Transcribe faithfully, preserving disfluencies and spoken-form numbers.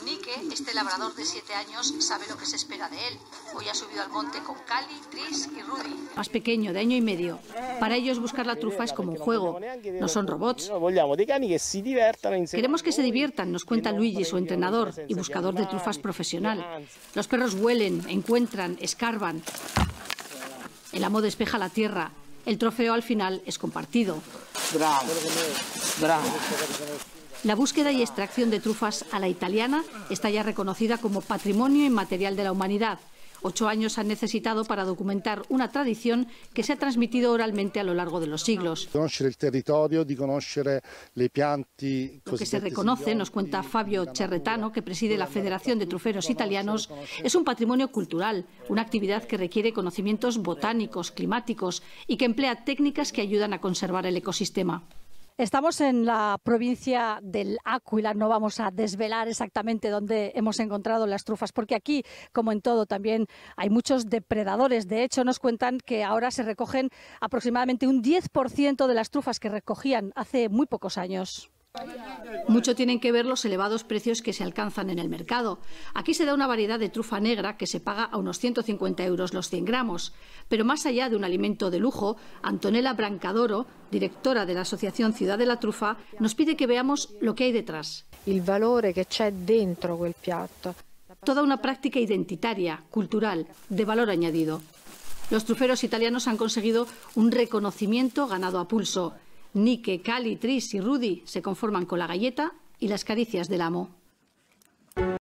Nike, este labrador de siete años, sabe lo que se espera de él. Hoy ha subido al monte con Cali, Tris y Rudy. Más pequeño, de año y medio. Para ellos buscar la trufa es como un juego. No son robots. Queremos que se diviertan, nos cuenta Luigi, su entrenador y buscador de trufas profesional. Los perros huelen, encuentran, escarban. El amo despeja la tierra. El trofeo al final es compartido. Bravo, bravo. La búsqueda y extracción de trufas a la italiana está ya reconocida como Patrimonio Inmaterial de la Humanidad. Ocho años han necesitado para documentar una tradición que se ha transmitido oralmente a lo largo de los siglos. Lo que se reconoce, nos cuenta Fabio Cerretano, que preside la Federación de Truferos Italianos, es un patrimonio cultural, una actividad que requiere conocimientos botánicos, climáticos y que emplea técnicas que ayudan a conservar el ecosistema. Estamos en la provincia del Áquila, no vamos a desvelar exactamente dónde hemos encontrado las trufas, porque aquí, como en todo, también hay muchos depredadores. De hecho, nos cuentan que ahora se recogen aproximadamente un diez por ciento de las trufas que recogían hace muy pocos años. Mucho tienen que ver los elevados precios que se alcanzan en el mercado. Aquí se da una variedad de trufa negra que se paga a unos ciento cincuenta euros los cien gramos. Pero más allá de un alimento de lujo, Antonella Brancadoro, directora de la Asociación Ciudad de la Trufa, nos pide que veamos lo que hay detrás. El valor que c'è dentro quel piatto. Toda una práctica identitaria, cultural, de valor añadido. Los truferos italianos han conseguido un reconocimiento ganado a pulso. Nike, Cali, Tris y Rudy se conforman con la galleta y las caricias del amo.